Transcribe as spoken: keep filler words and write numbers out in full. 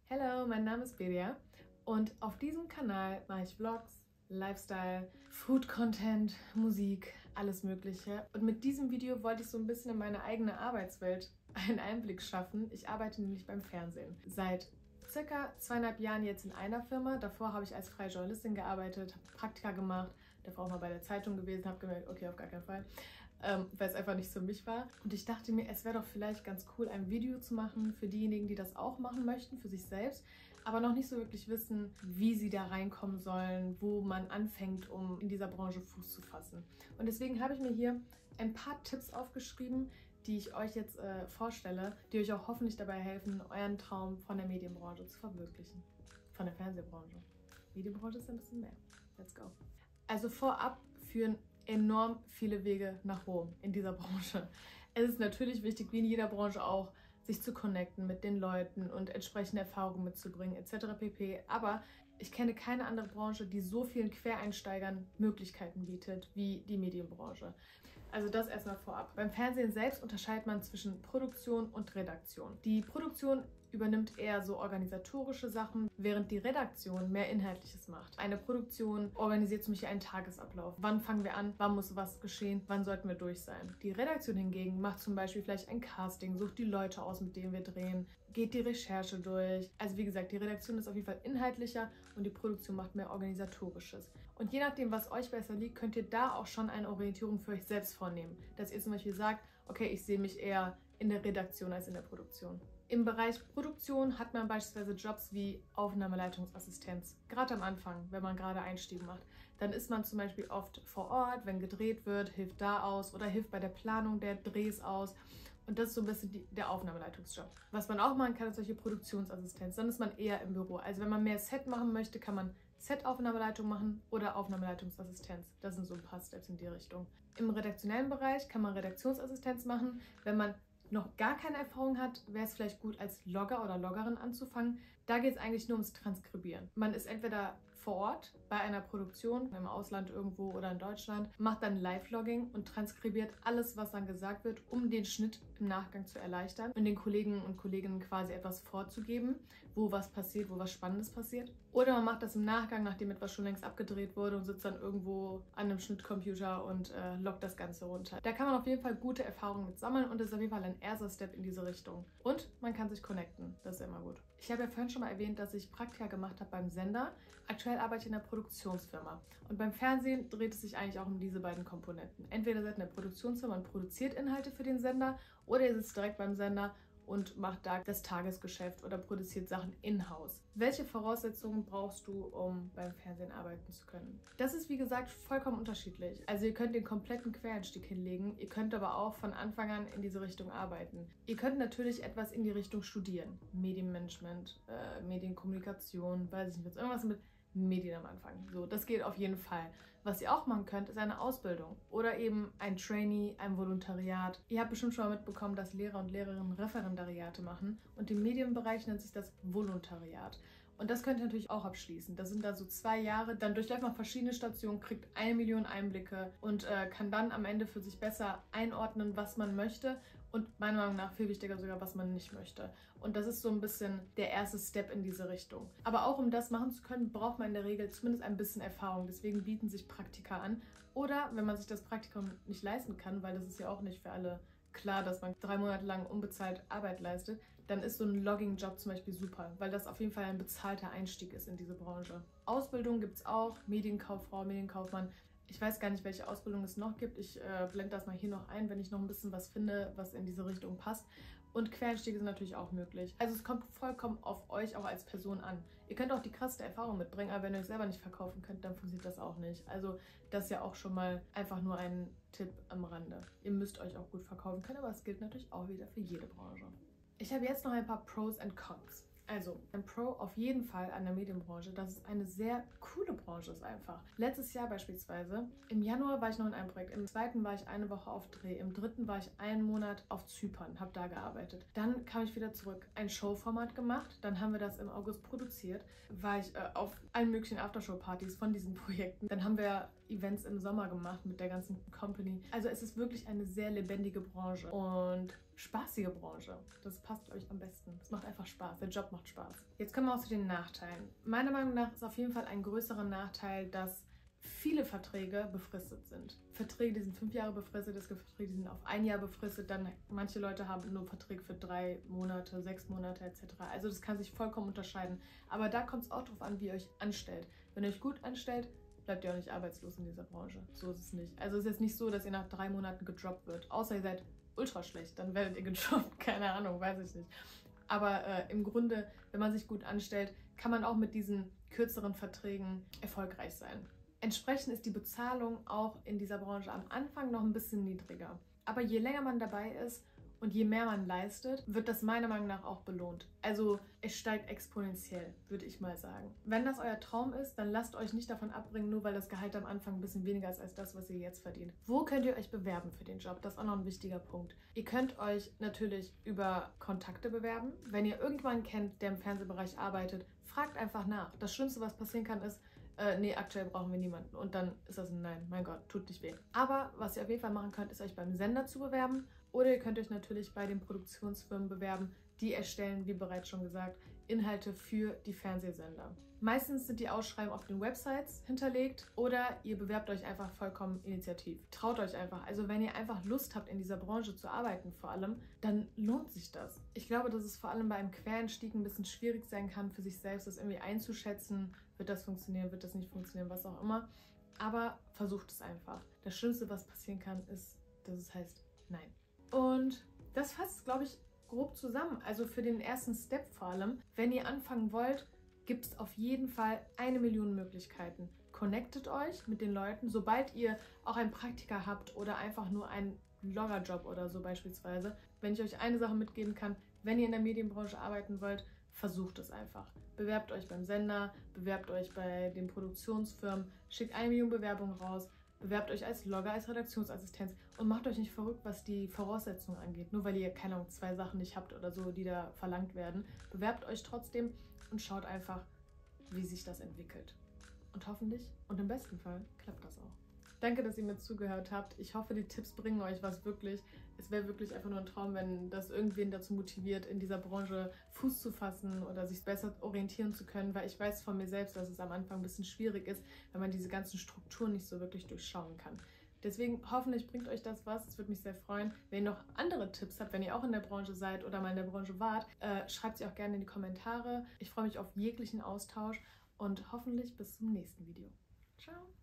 Hallo, mein Name ist Bedia und auf diesem Kanal mache ich Vlogs, Lifestyle, Food-Content, Musik, alles Mögliche. Und mit diesem Video wollte ich so ein bisschen in meine eigene Arbeitswelt einen Einblick schaffen. Ich arbeite nämlich beim Fernsehen. Seit circa zweieinhalb Jahren jetzt in einer Firma. Davor habe ich als freie Journalistin gearbeitet, habe Praktika gemacht, davor auch mal bei der Zeitung gewesen, habe gemerkt, okay, auf gar keinen Fall. Ähm, weil es einfach nicht für mich war. Und ich dachte mir, es wäre doch vielleicht ganz cool, ein Video zu machen für diejenigen, die das auch machen möchten, für sich selbst, aber noch nicht so wirklich wissen, wie sie da reinkommen sollen, wo man anfängt, um in dieser Branche Fuß zu fassen. Und deswegen habe ich mir hier ein paar Tipps aufgeschrieben, die ich euch jetzt äh, vorstelle, die euch auch hoffentlich dabei helfen, euren Traum von der Medienbranche zu verwirklichen. Von der Fernsehbranche. Medienbranche ist ein bisschen mehr. Let's go. Also vorab führen enorm viele Wege nach Rom in dieser Branche. Es ist natürlich wichtig, wie in jeder Branche auch, sich zu connecten mit den Leuten und entsprechende Erfahrungen mitzubringen et cetera pp. Aber ich kenne keine andere Branche, die so vielen Quereinsteigern Möglichkeiten bietet wie die Medienbranche. Also das erstmal vorab. Beim Fernsehen selbst unterscheidet man zwischen Produktion und Redaktion. Die Produktion übernimmt eher so organisatorische Sachen, während die Redaktion mehr Inhaltliches macht. Eine Produktion organisiert zum Beispiel einen Tagesablauf. Wann fangen wir an? Wann muss was geschehen? Wann sollten wir durch sein? Die Redaktion hingegen macht zum Beispiel vielleicht ein Casting, sucht die Leute aus, mit denen wir drehen, geht die Recherche durch. Also wie gesagt, die Redaktion ist auf jeden Fall inhaltlicher und die Produktion macht mehr Organisatorisches. Und je nachdem, was euch besser liegt, könnt ihr da auch schon eine Orientierung für euch selbst vornehmen. Dass ihr zum Beispiel sagt, okay, ich sehe mich eher in der Redaktion als in der Produktion. Im Bereich Produktion hat man beispielsweise Jobs wie Aufnahmeleitungsassistenz. Gerade am Anfang, wenn man gerade Einstieg macht, dann ist man zum Beispiel oft vor Ort, wenn gedreht wird, hilft da aus oder hilft bei der Planung der Drehs aus. Und das ist so ein bisschen die, der Aufnahmeleitungsjob. Was man auch machen kann, ist solche Produktionsassistenz. Dann ist man eher im Büro. Also wenn man mehr Set machen möchte, kann man Set-Aufnahmeleitung machen oder Aufnahmeleitungsassistenz. Das sind so ein paar Steps in die Richtung. Im redaktionellen Bereich kann man Redaktionsassistenz machen. Wenn man noch gar keine Erfahrung hat, wäre es vielleicht gut, als Logger oder Loggerin anzufangen. Da geht es eigentlich nur ums Transkribieren. Man ist entweder vor Ort bei einer Produktion, im Ausland irgendwo oder in Deutschland, macht dann Live-Logging und transkribiert alles, was dann gesagt wird, um den Schnitt im Nachgang zu erleichtern und den Kollegen und Kolleginnen quasi etwas vorzugeben, wo was passiert, wo was Spannendes passiert. Oder man macht das im Nachgang, nachdem etwas schon längst abgedreht wurde und sitzt dann irgendwo an einem Schnittcomputer und äh, loggt das Ganze runter. Da kann man auf jeden Fall gute Erfahrungen mit sammeln und das ist auf jeden Fall ein erster Step in diese Richtung. Und man kann sich connecten, das ist immer gut. Ich habe ja vorhin schon mal erwähnt, dass ich Praktika gemacht habe beim Sender. Aktuell arbeite ich in einer Produktionsfirma. Und beim Fernsehen dreht es sich eigentlich auch um diese beiden Komponenten. Entweder seid ihr in der Produktionsfirma und produziert Inhalte für den Sender oder ihr sitzt direkt beim Sender und macht da das Tagesgeschäft oder produziert Sachen in-house. Welche Voraussetzungen brauchst du, um beim Fernsehen arbeiten zu können? Das ist, wie gesagt, vollkommen unterschiedlich. Also ihr könnt den kompletten Quereinstieg hinlegen, ihr könnt aber auch von Anfang an in diese Richtung arbeiten. Ihr könnt natürlich etwas in die Richtung studieren. Medienmanagement, äh, Medienkommunikation, weiß ich nicht, irgendwas mit Medien am Anfang. So, das geht auf jeden Fall. Was ihr auch machen könnt, ist eine Ausbildung oder eben ein Trainee, ein Volontariat. Ihr habt bestimmt schon mal mitbekommen, dass Lehrer und Lehrerinnen Referendariate machen und im Medienbereich nennt sich das Volontariat. Und das könnt ihr natürlich auch abschließen. Das sind da so zwei Jahre. Dann durchläuft man verschiedene Stationen, kriegt eine Million Einblicke und äh, kann dann am Ende für sich besser einordnen, was man möchte. Und meiner Meinung nach viel wichtiger sogar, was man nicht möchte. Und das ist so ein bisschen der erste Step in diese Richtung. Aber auch um das machen zu können, braucht man in der Regel zumindest ein bisschen Erfahrung. Deswegen bieten sich Praktika an. Oder wenn man sich das Praktikum nicht leisten kann, weil das ist ja auch nicht für alle klar, dass man drei Monate lang unbezahlt Arbeit leistet, dann ist so ein Logging-Job zum Beispiel super, weil das auf jeden Fall ein bezahlter Einstieg ist in diese Branche. Ausbildung gibt es auch, Medienkauffrau, Medienkaufmann. Ich weiß gar nicht, welche Ausbildung es noch gibt. Ich äh, blende das mal hier noch ein, wenn ich noch ein bisschen was finde, was in diese Richtung passt. Und Quereinstiege sind natürlich auch möglich. Also es kommt vollkommen auf euch auch als Person an. Ihr könnt auch die krasseste Erfahrung mitbringen, aber wenn ihr euch selber nicht verkaufen könnt, dann funktioniert das auch nicht. Also das ist ja auch schon mal einfach nur ein Tipp am Rande. Ihr müsst euch auch gut verkaufen können, aber es gilt natürlich auch wieder für jede Branche. Ich habe jetzt noch ein paar Pros und Cons. Also, ein Pro auf jeden Fall an der Medienbranche, dass es eine sehr coole Branche ist einfach. Letztes Jahr beispielsweise, im Januar war ich noch in einem Projekt, im zweiten war ich eine Woche auf Dreh, im dritten war ich einen Monat auf Zypern, habe da gearbeitet. Dann kam ich wieder zurück, ein Showformat gemacht, dann haben wir das im August produziert, war ich äh, auf allen möglichen Aftershow-Partys von diesen Projekten. Dann haben wir Events im Sommer gemacht mit der ganzen Company. Also es ist wirklich eine sehr lebendige Branche und spaßige Branche. Das passt euch am besten. Es macht einfach Spaß. Der Job macht Spaß. Jetzt kommen wir auch zu den Nachteilen. Meiner Meinung nach ist auf jeden Fall ein größerer Nachteil, dass viele Verträge befristet sind. Verträge, die sind fünf Jahre befristet, es gibt Verträge, die sind auf ein Jahr befristet, dann manche Leute haben nur Verträge für drei Monate, sechs Monate et cetera. Also das kann sich vollkommen unterscheiden. Aber da kommt es auch darauf an, wie ihr euch anstellt. Wenn ihr euch gut anstellt, bleibt ihr auch nicht arbeitslos in dieser Branche. So ist es nicht. Also es ist jetzt nicht so, dass ihr nach drei Monaten gedroppt wird. Außer ihr seid ultra schlecht, dann werdet ihr gedroppt. Keine Ahnung, weiß ich nicht. Aber äh, im Grunde, wenn man sich gut anstellt, kann man auch mit diesen kürzeren Verträgen erfolgreich sein. Entsprechend ist die Bezahlung auch in dieser Branche am Anfang noch ein bisschen niedriger. Aber je länger man dabei ist und je mehr man leistet, wird das meiner Meinung nach auch belohnt. Also es steigt exponentiell, würde ich mal sagen. Wenn das euer Traum ist, dann lasst euch nicht davon abbringen, nur weil das Gehalt am Anfang ein bisschen weniger ist als das, was ihr jetzt verdient. Wo könnt ihr euch bewerben für den Job? Das ist auch noch ein wichtiger Punkt. Ihr könnt euch natürlich über Kontakte bewerben. Wenn ihr irgendjemanden kennt, der im Fernsehbereich arbeitet, fragt einfach nach. Das Schlimmste, was passieren kann, ist, Äh, nee, aktuell brauchen wir niemanden. Und dann ist das ein Nein. Mein Gott, tut nicht weh. Aber was ihr auf jeden Fall machen könnt, ist euch beim Sender zu bewerben. Oder ihr könnt euch natürlich bei den Produktionsfirmen bewerben. Die erstellen, wie bereits schon gesagt, Inhalte für die Fernsehsender. Meistens sind die Ausschreibungen auf den Websites hinterlegt oder ihr bewerbt euch einfach vollkommen initiativ. Traut euch einfach. Also wenn ihr einfach Lust habt, in dieser Branche zu arbeiten vor allem, dann lohnt sich das. Ich glaube, dass es vor allem bei einem Quereinstieg ein bisschen schwierig sein kann, für sich selbst das irgendwie einzuschätzen. Wird das funktionieren, wird das nicht funktionieren, was auch immer. Aber versucht es einfach. Das Schlimmste, was passieren kann, ist, dass es heißt Nein. Und das fasst, glaube ich, grob zusammen. Also für den ersten Step vor allem. Wenn ihr anfangen wollt, gibt es auf jeden Fall eine Million Möglichkeiten. Connectet euch mit den Leuten, sobald ihr auch einen Praktika habt oder einfach nur einen Bloggerjob oder so beispielsweise. Wenn ich euch eine Sache mitgeben kann, wenn ihr in der Medienbranche arbeiten wollt, versucht es einfach. Bewerbt euch beim Sender, bewerbt euch bei den Produktionsfirmen, schickt eine Million Bewerbungen raus, bewerbt euch als Blogger, als Redaktionsassistenz und macht euch nicht verrückt, was die Voraussetzungen angeht. Nur weil ihr, keine Ahnung, zwei Sachen nicht habt oder so, die da verlangt werden. Bewerbt euch trotzdem und schaut einfach, wie sich das entwickelt. Und hoffentlich und im besten Fall klappt das auch. Danke, dass ihr mir zugehört habt. Ich hoffe, die Tipps bringen euch was wirklich. Es wäre wirklich einfach nur ein Traum, wenn das irgendwen dazu motiviert, in dieser Branche Fuß zu fassen oder sich besser orientieren zu können, weil ich weiß von mir selbst, dass es am Anfang ein bisschen schwierig ist, wenn man diese ganzen Strukturen nicht so wirklich durchschauen kann. Deswegen hoffentlich bringt euch das was. Es würde mich sehr freuen. Wenn ihr noch andere Tipps habt, wenn ihr auch in der Branche seid oder mal in der Branche wart, äh, schreibt sie auch gerne in die Kommentare. Ich freue mich auf jeglichen Austausch und hoffentlich bis zum nächsten Video. Ciao!